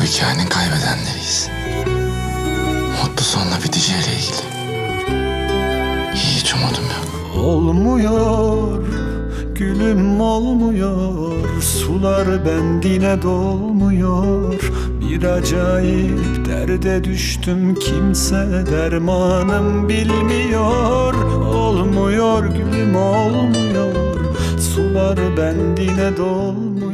hikayenin kaybedenleriyiz. Mutlu sonla biteceğiyle ilgili hiç umudum yok. Olmuyor gülüm olmuyor, sular bendine dolmuyor. Bir acayip derde düştüm, kimse dermanım bilmiyor. Olmuyor gülüm olmuyor, sular bendine dolmuyor.